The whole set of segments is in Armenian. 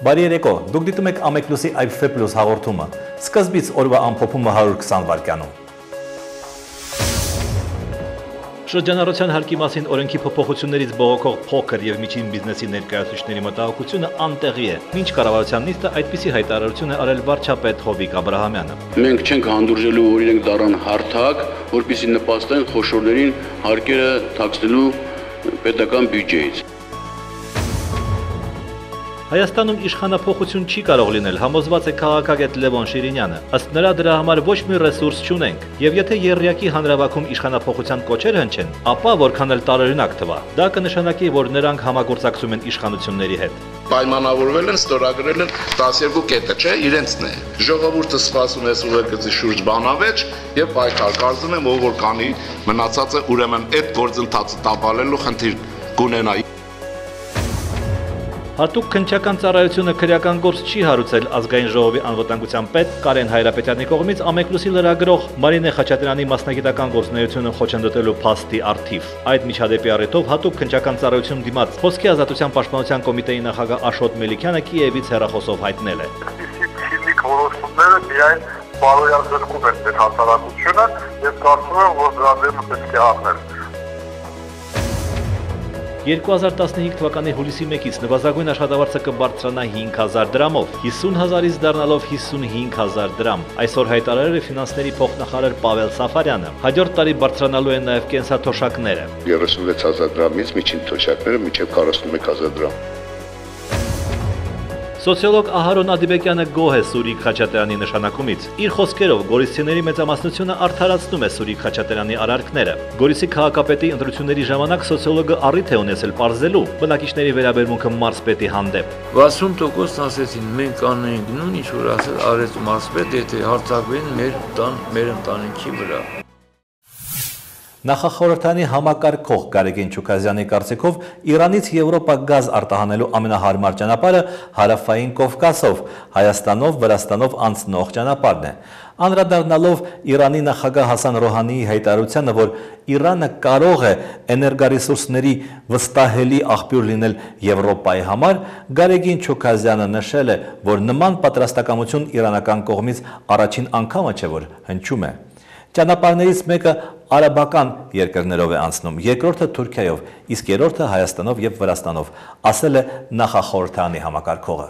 Բարի երեկո, դուք դիտում եք Ամեկլուսի IPF+ հաղորդումը, սկզբից օրվա ամփոփումը 120 վայրկյանում։ Շրջանառության հարկի մասին օրենքի փոփոխություններից բողոքող փոքր եւ միջին բիզնեսի ներկայացուցիչների մտահոգությունը անտեղի է։ Մինչ կառավարության նիստը այդպիսի հայտարարություն է արել վարչապետ Հովիկ Աբրահամյանը։ Մենք չենք հանդուրժելու, որ իրենք դառան հարթակ, որպեսզի նպաստեն խոշորներին հարկերը թաքցնելու պետական բյուջեից։ Հայաստանում իշխանափոխություն չի կարող լինել, համոզված է քաղաքագետ Լևոն Շիրինյանը։ Ըստ նրա դրա համար ոչ մի ռեսուրս չունենք, եւ եթե Եռյակի հանրավաքում իշխանափոխության կոչեր հնչեն, ապա որքան էլ տարօրինակ թվա, դա կնշանակի, որ նրանք համագործակցում են իշխանությունների հետ։ Պայմանավորվել են, ստորագրել են 12 կետը, չէ, իրենցն է։ Ժողովուրդը սպասում է սուվերգծի շուրջ բանավեճ եւ պայքար կարծում եմ, ով որ կանի մնացածը ուրեմն այդ գործընթացը տապալելու խնդիր կունենա։ Հատուկ քննչական ծառայությունը քրեական գործ չի հարուցել ազգային ժողովի անվտանգության պետ Կարեն Հայրապետյանի կողմից Ամեկլուսի լրագրող Մարինե Խաչատրյանի մասնագիտական գործունեությունը խոչընդոտելու փաստի առթիվ։ Այդ միջադեպի առիթով հատուկ քննչական ծառայություն դիմաց Խոսքի ազատության պաշտպանության կոմիտեի նախագահ Աշոտ Մելիքյանը Կիևից հեռախոսով հայտնել է։ Ֆիզիկ որոշումները միայն բարոյական են այդ հասարակությունը, ես կարծում եմ, որ դրա դեմ պետք է առնել։ 2015 թվականի հուլիսի 1-ից նվազագույն աշխատավարձը կբարձրանա 5000 դրամով, 50,000-ից դառնալով 55,000 դրամ։ Այսօր հայտարարել է ֆինանսների փոխնախարար Պավել Սաֆարյանը։ Հաջորդ տարի բարձրանալու են նաև կենսաթոշակները։ 36,000 դրամից միջին թոշակները մինչև 41,000 դրամ։ Սոցիոլոգ Ահարոն Ադիբեկյանը գոհ է Սուրիկ Խաչատրյանի նշանակումից։ Իր խոսքերով գորիսցիների մեծամասնությունը արդարացնում է Սուրիկ Խաչատրյանի արարքները։ Գորիսի քաղաքապետի ընտրությունների ժամանակ սոցիոլոգը առիթ է ունեցել պարզելու բնակիչների վերաբերմունքը մարզպետի հանդեպ։ 60% ասեցին մենք անենք նույն ինչ որ ասել արեց մարզպետ, եթե հարձակվեն մեր ընտանիքի վրա։ Նախախորհրդանի համակարգող Գարեգին Չուկազյանի կարծիքով Իրանից Եվրոպա գազ արտահանելու ամենահարմար ճանապարհը հարավային Կովկասով, Հայաստանով, Վրաստանով անցնող ճանապարհն է։ Անդրադառնալով Իրանի նախագահ Հասան Ռոհանիի հայտարարությանը, որ Իրանը կարող է էներգարեսուրսների վստահելի աղբյուր լինել Եվրոպայի համար, Գարեգին Չուկազյանը նշել է, որ նման պատրաստակամություն իրանական կողմից առաջին անգամը չէ, որ հնչում է։ Ճանապարհներից մեկը արաբական երկրներով է անցնում, երկրորդը Թուրքիայով, իսկ երրորդը Հայաստանով եւ Վրաստանով, ասել է նախախորհրդանի համակարգողը։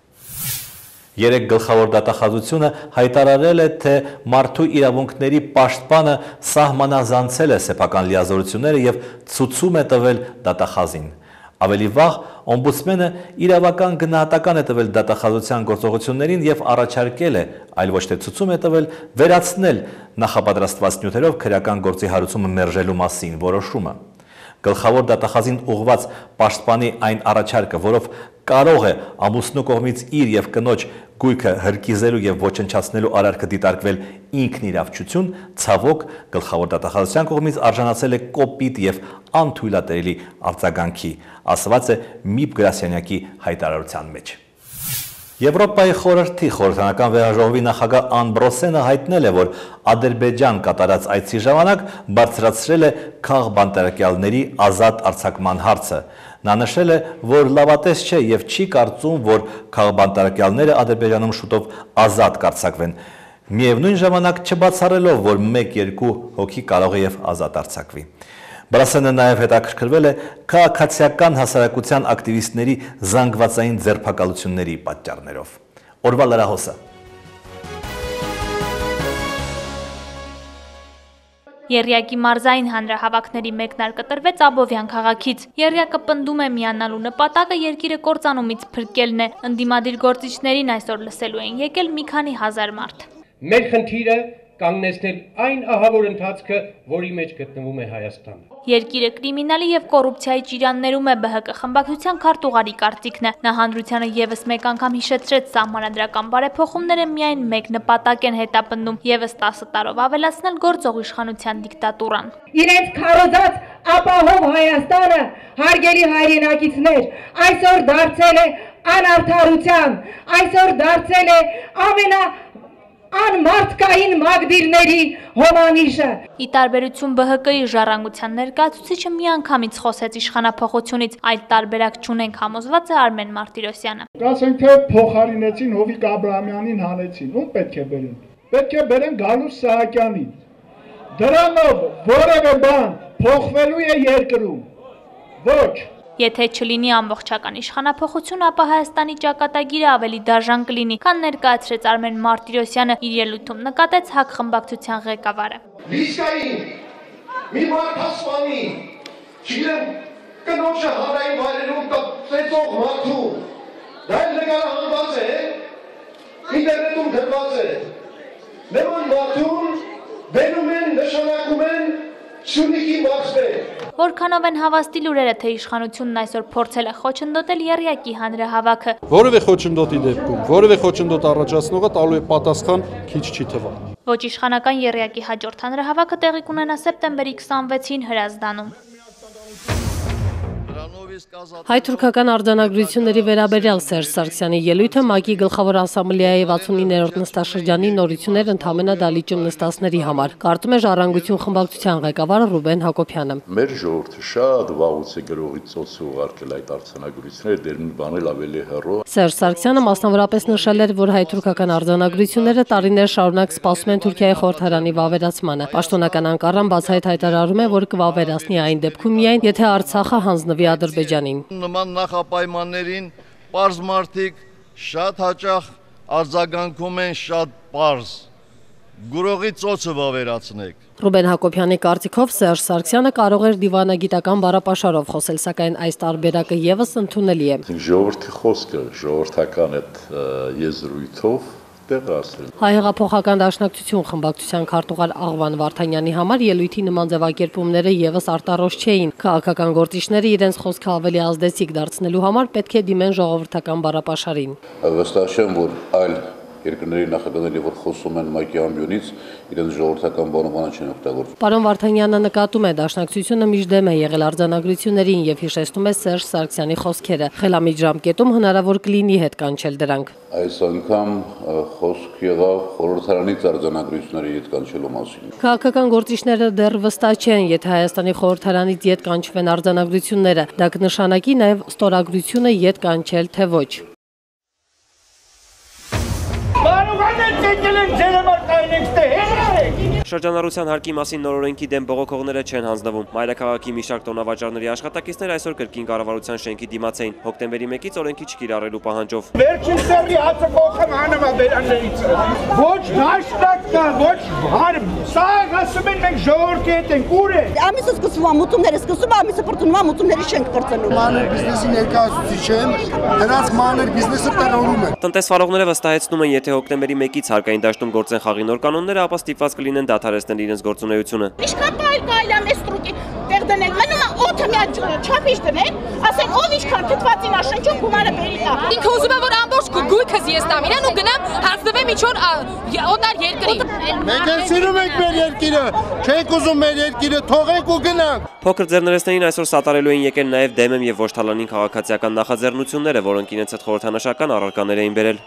Երեք գլխավոր դատախազությունը հայտարարել է, թե մարդու իրավունքների պաշտպանը սահմանազանցել է սեփական լիազորությունները եւ ցուցում է տվել դատախազին։ Ավելի վաղ օմբուդսմենը իրավական գնահատական է տվել դատախազության գործողություններին եւ առաջարկել է, այլ ոչ թե ցուցում է տվել, վերացնել նախապատրաստված նյութերով քրեական գործի հարուցումը մերժելու մասին որոշումը։ Գլխավոր դատախազին ուղղված պաշտպանի այն առաջարկը, որով կարող է ամուսնու կողմից իր եւ կնոջ գույքը հրկիզելու եւ ոչնչացնելու արարքը դիտարկվել ինքնիրավչություն, ցավոք գլխավոր դատախազության կողմից արժանացել է կոպիտ եւ անթույլատրելի արձագանքի, ասված է Միբ Գրասյանյակի հայտարարության մեջ։ Եվրոպայի խորհրդի խորհրդանական վերաժողովի նախագահ Ամբրոսենը հայտնել է, որ Ադրբեջան կատարած այցի ժամանակ բարձրացրել է քաղբանտարկյալների ազատ արձակման հարցը։ Նա նշել է, որ լավատես չէ եւ չի կարծում, որ քաղբանտարկյալները Ադրբեջանում շուտով ազատ կարձակվեն։ Միևնույն ժամանակ չբացառելով, որ 1-2 հոգի կարող է եւ ազատ արձակվի։ Բրասենը նաև հետաքրքրվել է քաղաքացիական հասարակության ակտիվիստների զանգվածային ձերբակալությունների պատճառներով։ Օրվա լրահոսը։ Եռյակի մարզային հանրահավաքների մեկնարկը տրվեց Աբովյան քաղաքից։ Եռյակը պնդում է միանալու նպատակը երկիրը կործանումից փրկելն է։ Ընդդիմադիր գործիչներին այսօր լսելու են եկել մի քանի հազար մարդ։ Մեր խնդիրը կանգնեցնել այն ահավոր ընթացքը, որի մեջ գտնվում է Հայաստանը։ Երկիրը կրիմինալի եւ կոռուպցիայի ճիրաններում է ԲՀԿ խմբակցության քարտուղարի կարծիքն է։ Նա հանրությանը եւս մեկ անգամ հիշեցրեց սահմանադրական բարեփոխումները միայն մեկ նպատակ են հետապնդում եւս 10 տարով ավելացնել գործող իշխանության դիկտատուրան։ Իրենց քարոզած ապահով Հայաստանը, հարգելի հայրենակիցներ, այսօր դարձել է անարդարության, այսօր դարձել է անմարդկային մագդիրների հոմանիշը։ Ի տարբերություն ԲՀԿ-ի ժառանգության ներկայացուցիչը միանգամից խոսեց իշխանափոխությունից, այլ տարբերակ չունենք համոզված է Արմեն Մարտիրոսյանը։ Ասենք թե փոխարինեցին Հովիկ Աբրահամյանին հանեցին, ում պետք է բերեն։ Պետք է բերեն Գալուս Սահակյանին։ Դրանով որևէ բան փոխվելու է երկրում։ Ոչ։ Եթե չլինի ամբողջական իշխանափոխություն, ապա Հայաստանի ճակատագիրը ավելի դաժան կլինի, քան ներկայացրեց Արմեն Մարտիրոսյանը իր ելույթում նկատեց ՀԱԿ խմբակցության ղեկավարը։ Լիսկային մի մարդասպանի, չգիտեմ կնոջը հանրային վայրերում ծեծող մարդու, դա էլ նկարահանված է, ինտերնետում դրված է, նման մարդուն բերում են, նշանակում են Սյունիքի մարզպետ։ Որքանով են հավաստի լուրերը, թե իշխանությունն այսօր փորձել է խոչընդոտել եռյակի հանրահավաքը։ Որևէ խոչընդոտի դեպքում, որևէ խոչընդոտ առաջացնողը տալու է պատասխան քիչ չի թվա։ Ոչ իշխանական եռյակի հաջորդ հանրահավաքը տեղի կունենա սեպտեմբերի 26-ին Հրազդանում։ Հայ-թուրքական արձանագրությունների վերաբերյալ Սերժ Սարգսյանի ելույթը ՄԱԿ-ի գլխավոր ասամբլեայի 69-րդ նստաշրջանի նորություններ ընդհանուր դալիճում նստածների համար, կարծում է Ժառանգություն խմբակցության ղեկավար Ռուբեն Հակոբյանը։ Մեր ժողովուրդը շատ վաղուց է գրողի ծոցը ուղարկել այդ արձանագրությունները, դեր մի բան էլ ավելի հեռու։ Սերժ Սարգսյանը մասնավորապես նշել էր, որ հայ-թուրքական արձանագրությունները տարիներ շարունակ սպասում են Թուրքիայի խորհրդարանի վավերացմանը։ Պաշտոնական Անկարան բացահայտ հայտարարում է, որ կվավերացնի այն դեպքում միայն, եթե Արցախը հանձնվի Ադրբեջանին։ Նման նախապայմաններին պարզ մարդիկ շատ հաճախ արձագանքում են շատ պարզ։ Գրողի ծոցը վավերացնեք։ Ռուբեն Հակոբյանի կարծիքով Սերժ Սարգսյանը կարող էր դիվանագիտական բառապաշարով խոսել, սակայն այս տարբերակը եւս ընդունելի է։ Ժողովրդի խոսքը, ժողովրդական այդ եզրույթով Հայ հեղափոխական դաշնակցություն խմբակցության քարտուղար Աղվան Վարդանյանի համար ելույթի նման ձևակերպումները եւս արտարոց չէին։ Քաղաքական գործիչները իրենց խոսքը ավելի ազդեցիկ դարձնելու համար պետք է դիմեն ժողովրդական բառապաշարին։ Վստահ եմ, որ այլ երկրների նախագահները, որ խոսում են ՄԱԿ-ի ամբիոնից, իրենց ժողովրդական բանոմանը չեն օգտագործում։ Պարոն Վարդանյանը նկատում է, դաշնակցությունը միշտ դեմ է եղել արձանագրություններին եւ հիշեցնում է Սերժ Սարգսյանի խոսքերը։ Խելամիտ ժամկետում հնարավոր կլինի հետ կանչել դրանք։ Այս անգամ խոսք եղավ խորհրդարանից արձանագրությունների հետ կանչելու մասին։ Քաղաքական գործիչները դեռ վստահ չեն, եթե Հայաստանի խորհրդարանից ետ կանչվեն արձանագրությունները, դա կնշանակի նաեւ ստորագրությունը ետ կանչել, թե ոչ։ Շրջանառության հարկի մասին նոր օրենքի դեմ բողոքողները չեն հանձնվում։ Մայրաքաղաքի մի շարք տոնավաճառների աշխատակիցներ այսօր կրկին կառավարության շենքի դիմաց էին, հոկտեմբերի 1-ից օրենքի չկիրառելու պահանջով։ Վերջին սերի հացը կողքը անում է բերաններից։ Ոչ դաշնակ կա, ոչ հարմ։ Սա ասում են մենք ժողովրդի հետ ենք, ուր է։ Ամիսը սկսում է մուտումները սկսում, ամիսը բրտնում է մուտումների շենք կրծնում։ Մանր բիզնեսի ներկայացուցիչ եմ, դրանց մանր բիզնեսը տեղավորում է։ Տնտեսվարողները վստահեցնում են, եթե հոկտեմբերի 1-ից հարկային դաշտում գործեն խաղի նոր կանոնները, ապա ստիպված կլինեն դադարեցնել իրենց գործունեությունը։ Ինչքան կարելի է մեծ ստրուկի տեղ դնել, մնում է օդը մի չափիչ դնել, ասեն ով ինչքան թթվածին աշնչում գումարը բերի տա։ Ինքը ուզում է որ ամբողջ գույքս ես տամ իրան ու գնամ հանձնվեմ իջոր օտար երկրի։ Մենք էլ սիրում ենք մեր երկիրը, չենք ուզում մեր երկիրը, թողենք ու գնանք։ Փոքր ձեռներեցներին այսօր սատարելու էին եկել նաև դեմեմ եւ ոչ թալանին քաղաքացիական նախաձեռնությունները, որոնք իրենց հետ խորհրդանշական առարկաներ էին բերել։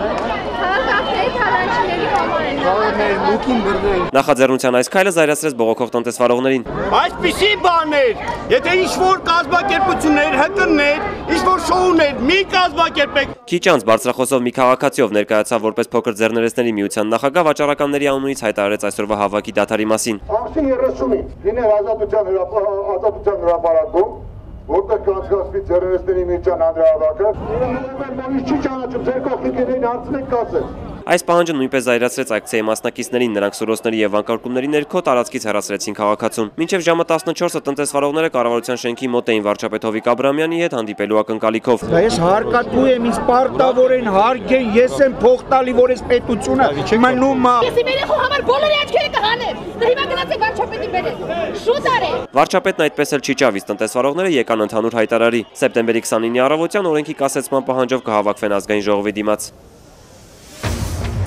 Նախաձեռնության այս քայլը զայրացրեց բողոքող տնտեսվարողներին։ Այսպիսի բաներ, եթե ինչ-որ կազմակերպություններ, ՀԿ-ներ, ինչ-որ շոուներ, մի կազմակերպեք։ Քիչ անց բարձրախոսով մի քաղաքացիով ներկայացավ որպես փոքր ձեռներեցների միության նախագահ, վաճառականների անունից հայտարարեց այսօրվա հավաքի դադարի մասին։ Ամսի 30-ին լինել ազատության հրապարակում, որտեղ կանցկացվի ձեռներեցների միության հանրահավաքը, նոյեմբեր չի ճանաչում, ձեր կողքին հարցնեք կասեք։ Այս պահանջը նույնպես զայրացրեց ակցիայի մասնակիցներին, նրանք սորոսների եւ վանկարկումների ներքո տարածքից հեռացրեցին քաղաքացուն։ Մինչև ժամը 14-ը տնտեսվարողները կառավարության շենքի մոտ էին վարչապետ Հովիկ Աբրահամյանի հետ հանդիպելու ակնկալիքով։ Ես հարկատու եմ, ինձ պարտավորեն հարգեն, ես եմ փող տալի, որ ես պետությունը մնում է։ Ես իմ երեխու համար բոլորի աչքերը կհանեմ։ Հիմա գնացեք վարչապետի բերեք։ Շուտ արեք։ Վարչապետն այդպես էլ չի ճավից, տնտեսվարողները եկան ընդհանուր հայտարարի։ Սեպտեմբերի 29-ի առավոտյան օրենքի կասեցման պահանջով կհավաքվեն ազգային ժողովի դիմաց։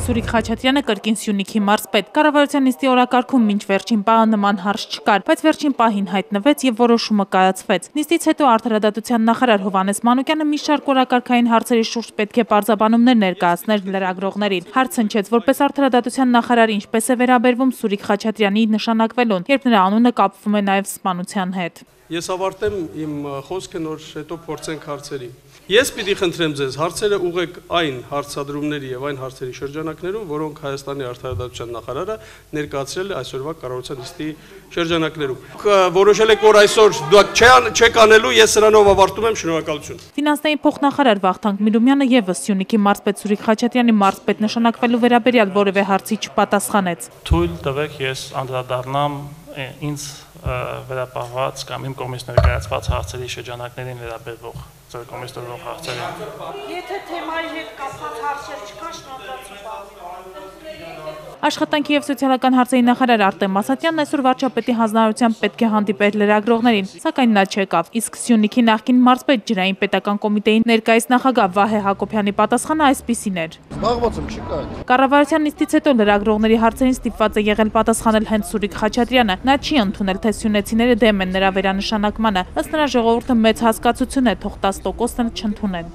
Սուրիկ Խաչատրյանը կրկին Սյունիքի մարզպետ։ Կառավարության նիստի օրակարգում մինչ վերջին պահը նման հարց չկար, բայց վերջին պահին հայտնվեց եւ որոշումը կայացվեց։ Նիստից հետո Արդարադատության նախարար Հովհաննես Մանուկյանը մի շարք օրակարգային հարցերի շուրջ պետք է պարզաբանումներ ներկայացներ լրագրողներին։ Հարց հնչեց, որպես Արդարադատության նախարար ինչպես է վերաբերվում Սուրիկ Խաչատրյանի նշանակվելուն, երբ նրա անունը կապվում է նաեւ սպանության հետ։ Ես ավարտեմ իմ խոսքը, նոր հետո փորձենք հարցերի։ Ես պիտի խնդրեմ ձեզ հարցերը ուղեք այն հարցադրումների եւ այն հարցերի շրջանակներում, որոնք Հայաստանի Արդարադատության նախարարը ներկայացրել է այսօրվա կառավարության նիստի շրջանակներում։ Որոշել եք, որ այսօր դուք չեք անելու, ես սրանով ավարտում եմ, շնորհակալություն։ Ֆինանսների փոխնախարար Վախթանգ Միրումյանը եւս Սյունիքի մարզպետ Սուրիկ Խաչատրյանի մարզպետ նշանակվելու վերաբերյալ որևէ հարցի չպատասխանեց։ Թույլ տվեք ես անդրադառնամ ինձ վերապահված կամ իմ կողմից ներկայացված հարցերի շրջանակներին վերաբերող ձեր կողմից տրվող հարցերին։ Եթե թեմայի հետ կապված հարցեր չկան, շնորհակալություն պարոն։ Աշխատանքի եւ սոցիալական հարցերի նախարար Արտեմ Ասատյանն այսօր վարչապետի հանձնարարությամբ պետք է հանդիպեր լրագրողներին, սակայն նա չեկավ։ Իսկ Սյունիքի նախկին մարզպետ ջրային պետական կոմիտեի ներկայիս նախագահ Վահե Հակոբյանի պատասխանը այսպիսին էր։ Զբաղված եմ չկա։ Կառավարության նիստից հետո լրագրողների հարցերին ստիպված է եղել պատասխանել հենց Սուրիկ Խաչատրյանը։ Նա չի ընդունել, թե սյունեցիները դեմ են նրա վերանշանակմանը։ Ըստ նրա ժողովուրդը մեծ հասկացություն է, թող 10%-ը չընդունեն։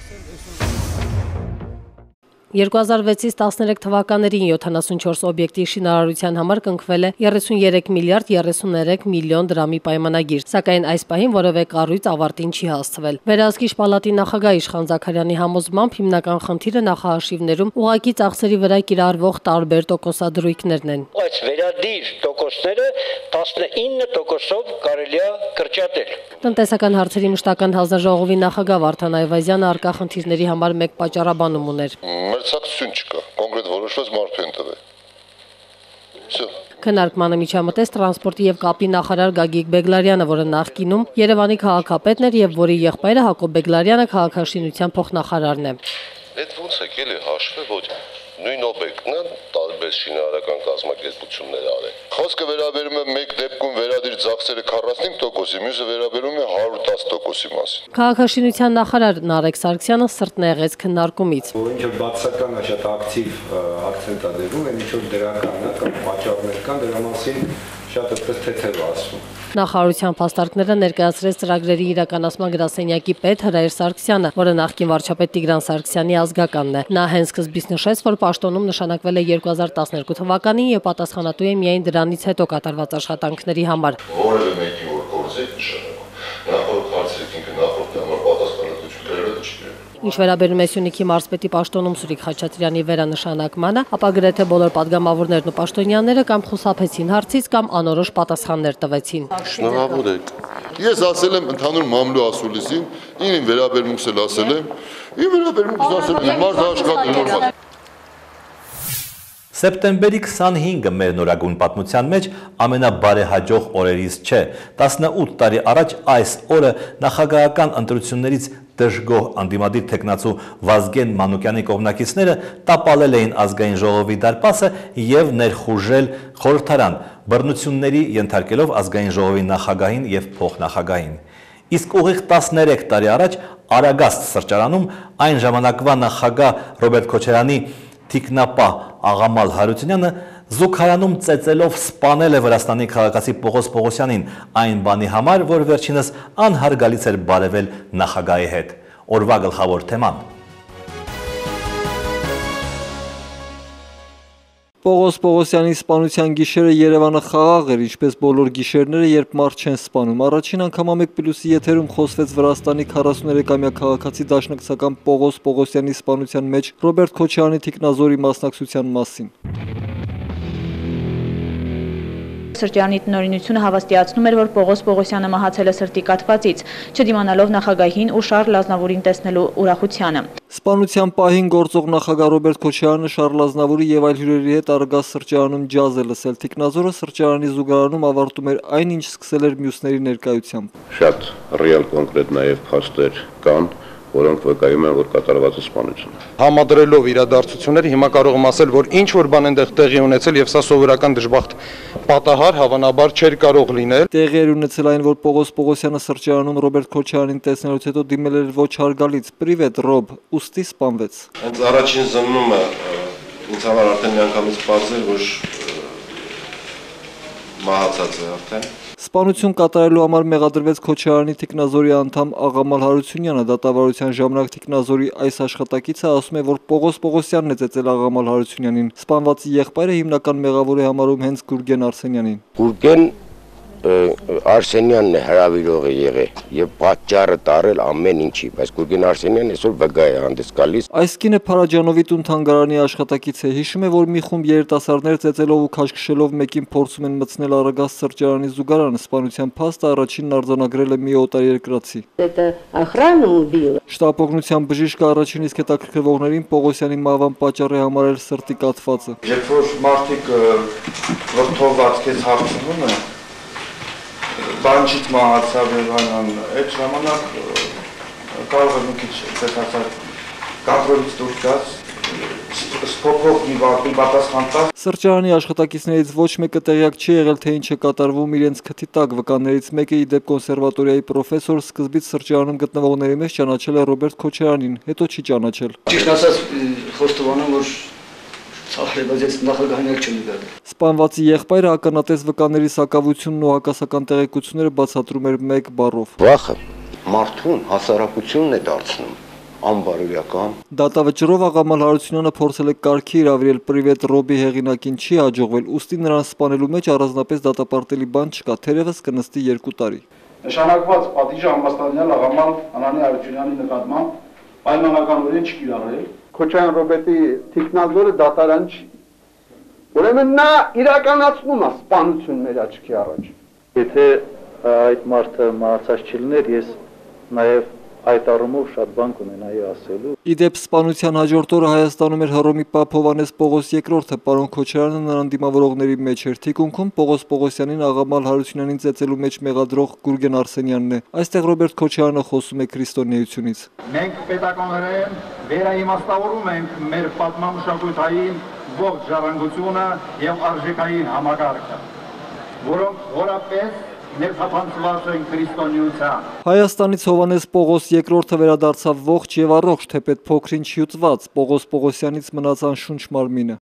2006-ից 13 թվականներին 74 օբյեկտի շինարարության համար կնքվել է 33 միլիարդ 33 միլիոն դրամի պայմանագիր, սակայն այս պահին որևէ կառույց ավարտին չի հասցվել։ Վերահսկիչ պալատի նախագահ Իշխան Զաքարյանի համոզմամբ հիմնական խնդիրը նախահաշիվներում ուղղակի ծախսերի վրա կիրառվող տարբեր տոկոսադրույքներն են։ Այս վերադիր տոկոսները 19%-ով կարելի է կրճատել։ Տնտեսական հարցերի մշտական հանձնաժողովի նախագահ Վարդան Այվազյանը արկա խնդիրների համար մեկ պատճառաբանում ուներ։ Մրցակցություն չկա, կոնկրետ որոշված մարդու են տվել։ Всё։ Քննարկմանը միջամտեց տրանսպորտի եւ կապի նախարար Գագիկ Բեգլարյանը, որը նախկինում Երևանի քաղաքապետն էր եւ որի եղբայրը Հակոբ Բեգլարյանը քաղաքաշինության փոխնախարարն է։ Այդ ո՞նց է եկել հաշվը, ոչ նույն օբյեկտն է, տարբեր շինարարական կազմակերպություններ արել։ Խոսքը վերաբերում է մեկ դեպքում վերադիր ծախսերը 45%-ի, մյուսը վերաբերում է 110%-ի մասին։ Քաղաքաշինության նախարար Նարեկ Սարգսյանը սրտն եղեց քննարկումից։ Ինչ որ բացական է, շատ ակտիվ ակցենտ է դրվում, այն ինչ որ դրական է կամ պատճառներ կան, դրա մասին շատ այդպես թեթև ասում։ Նախարարության փաստարկները ներկայացրեց ծրագրերի իրականացման գրասենյակի պետ Հրայր Սարգսյանը, որը նախկին վարչապետ Տիգրան Սարգսյանի ազգականն է։ Նա հենց սկզբից նշեց, որ պաշտոնում նշանակվել է 2012 թվականին եւ պատասխանատու է միայն դրանից հետո կատարված աշխատանքների համար։ Որևէ մեկի որ կորզեք նշանակում, նախորդ հարցերին նախորդ համար պատասխանատվություն չկա։ Ինչ վերաբերում է Սյունիքի մարզպետի պաշտոնում Սուրիկ Խաչատրյանի վերանշանակմանը, ապա գրեթե բոլոր падգամավորներն ու պաշտոնյաները կամ խուսափեցին հարցից կամ անորոշ պատասխաններ տվեցին։ Շնորհավոր եք։ Ես ասել եմ ընդհանուր մամլու ասուլիսին, ինձ վերաբերմունքս էլ ասել եմ, իմ վերաբերմունքս ասել եմ, մարդ աշխատել նորմալ։ Սեպտեմբերի 25-ը մեր նորագույն պատմության մեջ ամենաբարեհաջող օրերից չէ։ 18 տարի առաջ այս օրը նախագահական ընտրություններից դժգոհ անդիմադիր թեկնածու Վազգեն Մանուկյանի կողմնակիցները տապալել էին ազգային ժողովի դարպասը եւ ներխուժել խորհրդարան, բռնությունների ենթարկելով ազգային ժողովի նախագահին եւ փոխնախագահին։ Իսկ ուղիղ 13 տարի առաջ Արագաստ սրճարանում այն ժամանակվա նախագահ Ռոբերտ Քոչարյանի թիկնապահ Աղամալ Հարությունյանը զուգարանում ծեծելով սպանել է Վրաստանի քաղաքացի Պողոս Պողոսյանին այն բանի համար, որ վերջինս անհարգալից էր բարևել նախագահի հետ։ Օրվա գլխավոր թեման։ Պողոս Պողոսյանի սպանության գիշերը Երևանը խաղաղ էր, ինչպես բոլոր գիշերները, երբ մարդ չեն սպանում։ Առաջին անգամ Ամեկ+-ի եթերում խոսվեց Վրաստանի 43-ամյա քաղաքացի դաշնակցական Պողոս Պողոսյանի սպանության մեջ Ռոբերտ Քոչարյանի թիկնազորի մասնակցության մասին։ Սրճարանի տնօրինությունը հավաստիացնում էր, որ Պողոս Պողոսյանը մահացել է սրտի կաթվածից, չդիմանալով նախագահին ու Շարլ Ազնավուրին տեսնելու ուրախությանը։ Սպանության պահին գործող նախագահ Ռոբերտ Քոչարյանը Շարլ Ազնավուրի եւ այլ հյուրերի հետ Արագաստ սրճարանում ջազ է լսել։ Թիկնազորը սրճարանի զուգարանում ավարտում էր այն, ինչ սկսել էր մյուսների ներկայությամբ։ Շատ ռեալ կոնկրետ նաեւ փաստեր կան, որոնք վկայում են, որ կատարված է սպանությունը։ Համադրելով իրադարձությունները հիմա կարող եմ ասել, որ ինչ որ բան այնտեղ տեղի ունեցել եւ սա սովորական դժբախտ պատահար հավանաբար չէր կարող լինել։ Տեղի էր ունեցել այն, որ Պողոս Պողոսյանը սրճարանում Ռոբերտ Քոչարյանին տեսնելուց հետո դիմել էր ոչ հարգալից. «Պրիվետ, Ռոբ», ուստի սպանվեց։ Հենց առաջին զննումը ինձ համար արդեն միանգամից պարզ էր, որ մահացած է արդեն։ Սպանություն կատարելու համար մեղադրվեց Քոչարյանի թիկնազորի անդամ Աղամալ Հարությունյանը, դատավարության ժամանակ թիկնազորի այս աշխատակիցը ասում է, որ Պողոս Պողոսյանն է ծեծել Աղամալ Հարությունյանին։ Սպանվածի եղբայրը հիմնական մեղավոր է համարում հենց Գուրգեն Արսենյանին։ Գուրգեն Արսենյանն է հրավիրողը եղել եւ պատճառը տարել ամեն ինչի, բայց Գուրգեն Արսենյանն այսօր վգա է հանդես գալիս։ Այս կինը Փարաջանովի տուն թանգարանի աշխատակից է, հիշում է, որ մի խումբ երիտասարդներ ծեծելով ու քաշքշելով մեկին փորձում են մտցնել Արագած սրճարանի զուգարան, սպանության փաստը առաջինն արձանագրել է մի օտարերկրացի։ Շտապօգնության բժիշկը առաջին իսկ հետաքրքրվողներին Պողոսյանի մահվան պատճառ է համարել սրտի կաթվածը։ Երբ որ մարդիկ վրդովված քեզ հարցնում են, բանջից մահացավ եւ այլն, այդ ժամանակ կարող է մի քիչ տեսածած կադրից դուրս գաս, սփոփող մի պատասխան տաս։ Սրճարանի աշխատակիցներից ոչ մեկը տեղյակ չի եղել, թե ինչ է կատարվում իրենց քթի տակ։ Վկաններից մեկը ի դեպ կոնսերվատորիայի պրոֆեսոր սկզբից սրճարանում գտնվողների մեջ ճանաչել է Ռոբերտ Քոչարյանին, հետո չի ճանաչել։ Ճիշտ ասած, խոստովանում, որ Սպանվածի եղբայրը ականատես վկաների սակավությունն ու հակասական տեղեկությունները բացատրում էր մեկ բառով։ Վախը մարդուն հասարակությունն է դարձնում անբարոյական։ Դատավճռով Աղամալ Հարությունյանը փորձել է կարգի հրավիրել Պրիվետ Ռոբի հեղինակին, չի հաջողվել, ուստի նրան սպանելու մեջ առանձնապես դատապարտելի բան չկա, թերևս կնստի 2 տարի։ Նշանակված պատիժը համաստանյալ Աղամալ Անանի Հարությունյանի նկատմամբ պայմանականորեն չկիրառել։ Քոչարյան Ռոբերտի թիկնազորը դատարան չի։ Ուրեմն նա իրականացնում է սպանություն մեր աչքի առաջ։ Եթե այդ մարդը մահացած չլիներ, ես նաև այդ առումով շատ բան կունենայի ասելու։ Իդեպ սպանության հաջորդ օրը Հայաստանում էր Հռոմի Պապ Հովհաննես Պողոս II-ը, պարոն Քոչարյանը նրան դիմավորողների մեջ էր։ Թիկունքում Պողոս Պողոսյանին Աղամալ Հարությունյանին ծեծելու մեջ մեղադրող Գուրգեն Արսենյանն է։ Այստեղ Ռոբերտ Քոչարյանը խոսում է քրիստոնեությունից։ Մենք պետականորեն վերաիմաստավորում ենք մեր պատմամշակութային ողջ ժառանգությունը եւ արժեքային համակարգը, որոնք որապես ներթափանցված են քրիստոնեության։ Հայաստանից Հովհաննես Պողոս II-ը վերադարձավ ողջ եւ առողջ, թեպետ փոքրինչ հյուծված, Պողոս Պողոսյանից մնաց անշունչ մարմինը։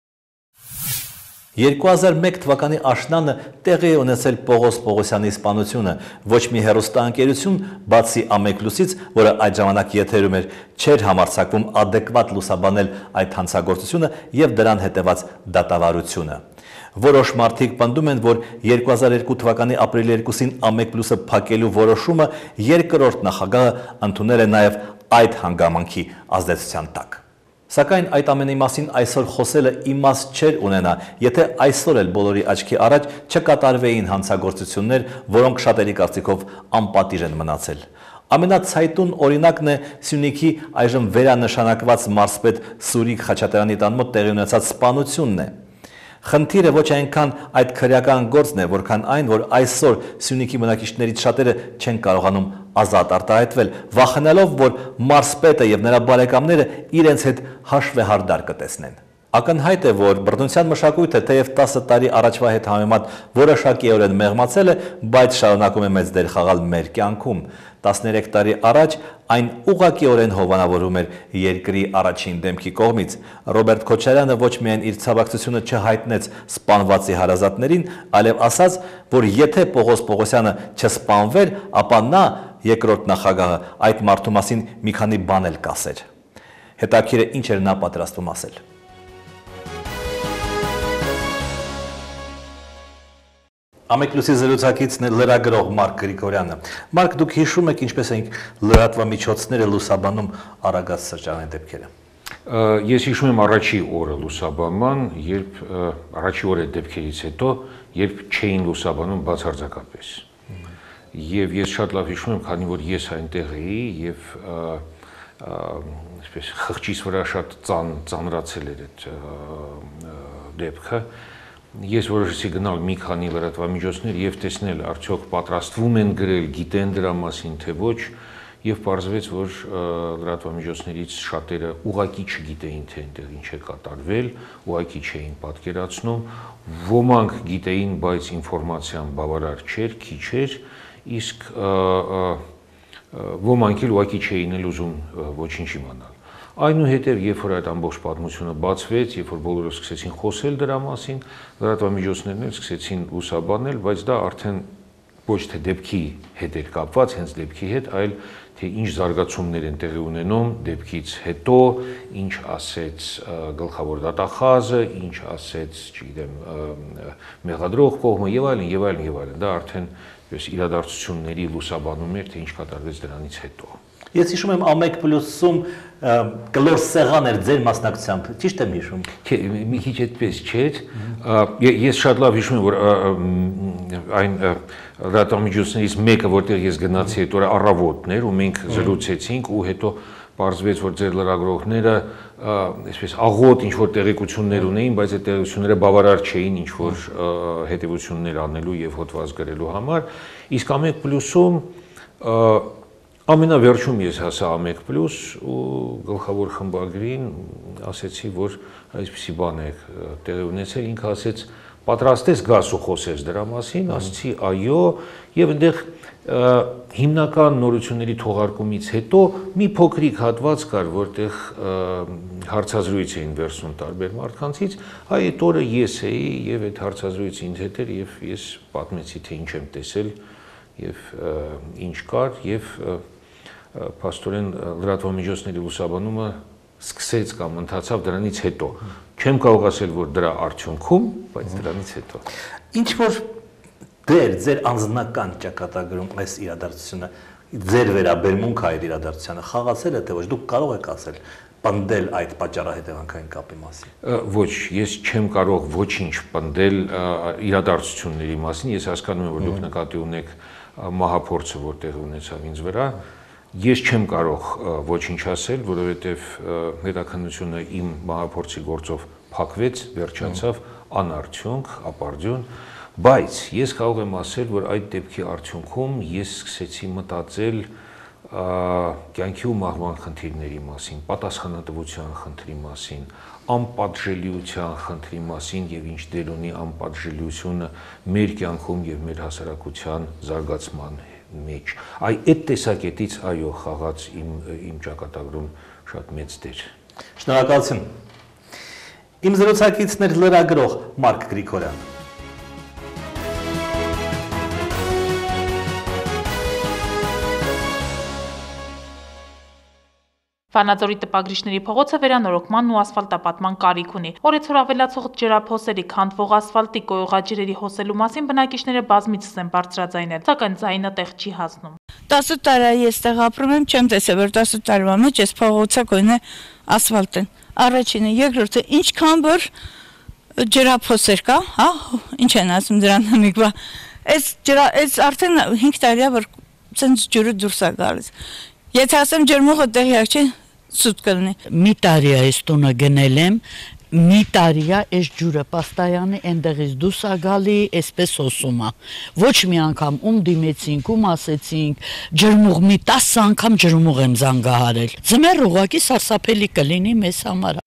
2001 թվականի աշնանը տեղի է ունեցել Պողոս Պողոսյանի սպանությունը, ոչ մի հեռուստաընկերություն, բացի Ամեկլուսից, որը այդ ժամանակ եթերում էր, չէր համարձակվում adekvat լուսաբանել այդ հանցագործությունը եւ դրան հետեւած դատավարությունը։ Որոշ մարդիկ պնդում են, որ 2002 թվականի ապրիլի 2-ին Ամեկլուսը փակելու որոշումը երկրորդ նախագահը ընդունել է նաև այդ հանգամանքի ազդեցության տակ։ Սակայն այդ ամենի մասին այսօր խոսելը իմաստ չէր ունենա, եթե այսօր էլ բոլորի աչքի առաջ չկատարվեին հանցագործություններ, որոնք շատերի կարծիքով անպատիժ են մնացել։ Ամենացայտուն օրինակն է Սյունիքի այժմ վերանշանակված մարզպետ Սուրիկ Խաչատրյանի տան մոտ տեղի ունեցած սպանությունն է։ Խնդիրը ոչ այնքան այդ քրեական գործն է, որքան այն, որ այսօր Սյունիքի բնակիչներից շատերը չեն կարողանում ազատ արտահայտվել, վախենալով, որ մարզպետը եւ նրա բարեկամները իրենց հետ հաշվեհարդար կտեսնեն։ Ակնհայտ է, որ բռնության մշակույթը թեև 10 տարի առաջվա հետ համեմատ որոշակիորեն մեղմացել է, բայց շարունակում է մեծ դեր խաղալ մեր կյանքում։ 13 տարի առաջ այն ուղղակիորեն հովանավորում էր երկրի առաջին դեմքի կողմից։ Ռոբերտ Քոչարյանը ոչ միայն իր ցավակցությունը չհայտնեց սպանվածի հարազատներին, այլև ասաց, որ եթե Պողոս Պողոսյանը չսպանվեր, ապա նա, երկրորդ նախագահը, այդ մարդու մասին մի քանի բան էլ կասեր։ Հետաքրքիր է ինչ էր նա պատրաստվում ասել։ Ամեկլուսի զրուցակիցն է լրագրող Մարկ Գրիգորյանը։ Մարկ, դուք հիշում եք ինչպես ենք լրատվամիջոցները լուսաբանում Արագած սրճարանի դեպքերը։ Ես հիշում եմ առաջի օրը լուսաբանման, երբ առաջի օրը դեպքերից հետո, երբ չէին լուսաբանում բացարձակապես։ Եվ ես շատ լավ հիշում եմ, քանի որ ես այնտեղ էի եւ այսպես խղճից վրա շատ ծանրացել էր այդ դեպքը։ Ես որոշեցի գնալ մի քանի լրատվամիջոցներ եւ տեսնել արդյոք պատրաստվում են գրել, գիտեն դրա մասին թե ոչ, եւ պարզվեց, որ լրատվամիջոցներից շատերը ուղակի չգիտեին, թե այնտեղ ինչ է կատարվել, ուղակի չէին պատկերացնում, ոմանք գիտեին, բայց ինֆորմացիան բավարար չէր, քիչ էր, իսկ ոմանք էլ ուղակի չէին էլ ուզում ոչինչ իմանալ։ Այնուհետև, երբ որ այդ ամբողջ պատմությունը բացվեց, երբ որ բոլորը սկսեցին խոսել դրա մասին, լրատվամիջոցներն էլ սկսեցին լուսաբանել, բայց դա արդեն ոչ թե դեպքի հետ էր կապված, հենց դեպքի հետ, այլ թե ինչ զարգացումներ են տեղի ունենում դեպքից հետո, ինչ ասեց գլխավոր դատախազը, ինչ ասեց, չգիտեմ, մեղադրող կողմը եւ այլն եւ այլն եւ այլն։ Դա արդեն իրադարձությունների լուսաբանում էր, թե ինչ կատարվեց դրանից հետո։ Ես հիշում եմ A1+-ում կլոր սեղան էր ձեր մասնակցությամբ, ճիշտ եմ հիշում։ Մի քիչ այդպես չէր։ Ես շատ լավ հիշում եմ, որ այն լրատվամիջոցներից մեկը, որտեղ ես գնացի, այդ օրը առավոտն էր ու մենք զրուցեցինք ու հետո պարզվեց, որ ձեր լրագրողները այսպես աղոտ ինչ որ տեղեկություններ ունեին, բայց այդ տեղեկությունները բավարար չէին ինչ որ հետևություններ անելու եւ հոդված գրելու համար։ Իսկ A1+-ում ամենավերջում ես հասա A1+ ու գլխավոր խմբագրին ասեցի, որ այսպիսի բան է տեղի ունեցել, ինքը ասեց պատրաստ ես գաս ու խոսես դրա մասին, ասեցի այո, եւ այնտեղ հիմնական նորությունների թողարկումից հետո մի փոքրիկ հատված կար, որտեղ հարցազրույց էին վերցնում տարբեր մարդկանցից, այդ օրը ես էի եւ այդ հարցազրույցը ինձ հետ էր եւ ես պատմեցի, թե ինչ եմ տեսել եւ ինչ կար եւ փաստորեն լրատվամիջոցների լուսաբանումը սկսեց կամ ընթացավ դրանից հետո։ Չեմ կարող ասել, որ դրա արդյունքում, բայց դրանից հետո։ Ինչ որ ձեր անձնական ճակատագրում այս իրադարձությունը, ձեր վերաբերմունքը այդ իրադարձությանը խաղացել է, թե ոչ, դուք կարող եք ասել, պնդել այդ պատճառահետևանքային կապի մասին։ Ոչ, ես չեմ կարող ոչինչ պնդել իրադարձությունների մասին, ես հասկանում եմ, որ դուք նկատի ունեք մահափորձը, որ տեղի ունեցավ ինձ վրա։ Ես չեմ կարող ոչինչ ասել, որովհետև հետաքննությունը իմ մահափորձի գործով փակվեց, վերջացավ անարդյունք, ապարդյուն, բայց ես կարող եմ ասել, որ այդ դեպքի արդյունքում ես սկսեցի մտածել կյանքի ու մահվան խնդիրների մասին, պատասխանատվության խնդրի մասին, անպատժելիության խնդրի մասին եւ ինչ դեր ունի անպատժելիությունը մեր կյանքում եւ մեր հասարակության զարգացման մեջ։ Այդ տեսակետից այո խաղաց իմ ճակատագրում շատ մեծ դեր։ Շնորհակալություն։ Իմ զրուցակիցն էր լրագրող Մարկ Գրիգորյան։ Վանաձորի տպագրիչների փողոցը վերանորոգման ու ասֆալտապատման կարիք ունի։ Օրեցօր ավելացող ջրափոսերի, քանդվող ասֆալտի, կոյուղաջրերի հոսելու մասին բնակիչները բազմիցս են բարձրաձայնել, սակայն ձայնը տեղ չի հասնում։ 10 տարի այստեղ ապրում եմ, չեմ տեսել, որ 10 տարվա մեջ այս փողոցը գոնե ասֆալտ են։ Առաջինը, երկրորդը, ինչքան որ ջրափոսեր կա, հա, ինչ են ասում դրան համիկվա։ Այս արդեն 5 տարի է, որ ցենց ջուրը դուրս է գալիս։ Եթե ասեմ ջերմուղը տեղյակ չէ, սուտ կլինի։ Մի տարի է այս տունը գնել եմ, մի տարի է այս ջուրը պաստայանի այնտեղից դուրս է գալի, այսպես հոսում է։ Ոչ մի անգամ ում դիմեցինք, ում ասեցինք, ջերմուղ մի 10 անգամ ջերմուղ եմ զանգահարել։ Ձմեռ ուղղակի սարսափելի կլինի մեզ համար։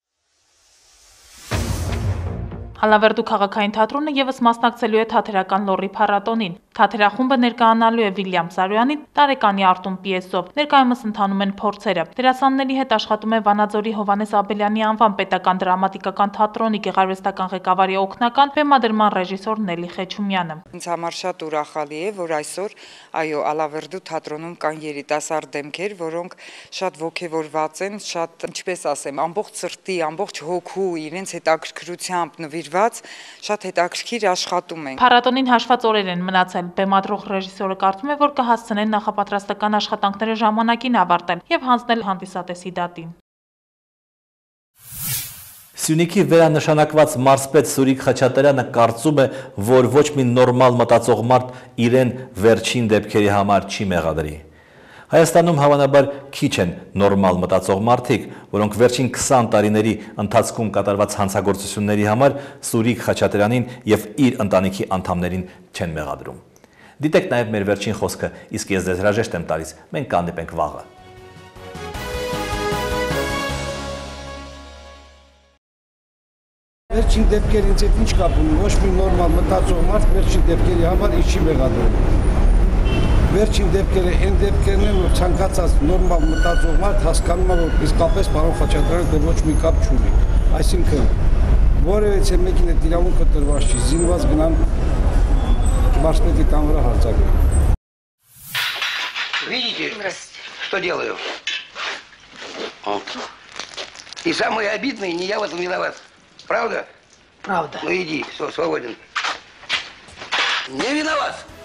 Հալավերդու քաղաքային թատրոնը եւս մասնակցելու է թատերական լոռի փառատոնին։ Թատերախումբը ներկայանալու է Վիլյամ Սարոյանի տարեկանի Արտուն պիեսով։ Ներկայումս ընթանում են փորձերը։ Դերասանների հետ աշխատում է Վանաձորի Հովհաննես Աբելյանի անվան պետական դրամատիկական թատրոնի գեղարվեստական ղեկավարի օգնական բեմադրման ռեժիսոր Նելի Խեչումյանը։ Ինձ համար շատ ուրախալի է, որ այսօր այո Հալավերդու թատրոնում կան երիտասարդ դեմքեր, որոնք շատ ոգևորված են, շատ, ինչպես ասեմ, ամբողջ սրտի, ամբողջ հոգու, իրենց հետաքրքրությամբ նվիրված, շատ հետաքրքիր աշխատում են։ Փառատոնին հաշված օրեր են մնացել։ Բեմադրող ռեժիսորը կարծում է, որ կհասցնեն նախապատրաստական աշխատանքները ժամանակին ավարտել եւ հանձնել հանդիսատեսի դատին։ Սյունիքի վերանշանակված մարզպետ Սուրիկ Խաչատրյանը կարծում է, որ ոչ մի նորմալ մտածող մարդ իրեն վերջին դեպքերի համար չի մեղադրի։ Հայաստանում հավանաբար քիչ են նորմալ մտածող մարդիկ, որոնք վերջին 20 տարիների ընթացքում կատարված հանցագործությունների համար Սուրիկ Խաչատրյանին եւ իր ընտանիքի անդամներին չեն մեղադրում։ Դիտեք նաև մեր վերջին խոսքը, իսկ ես ձեզ հրաժեշտ եմ տալիս, մենք կհանդիպենք վաղը։ Վերջին դեպքերից հետ ինչ կապ ունի, ոչ մի նորմալ մտածող մարդ վերջին դեպքերի համար չի մեղադրում։ Վերջին դեպքերը այն դեպքերն են, որ ցանկացած նորմալ մտածող մարդ հասկանում է, որ իսկապես պարոն Խաչատրյանը դե ոչ մի կապ չունի։ Այսինքն որևէ մեկին այդ իրավունքը տրված չի, զինված գնան մարզպետի տան վրա հարձակվեն։ Видите, что делаю? И самое обидное, не я в этом виноват. Правда? Правда. Ну иди, все, свободен. Не виноват.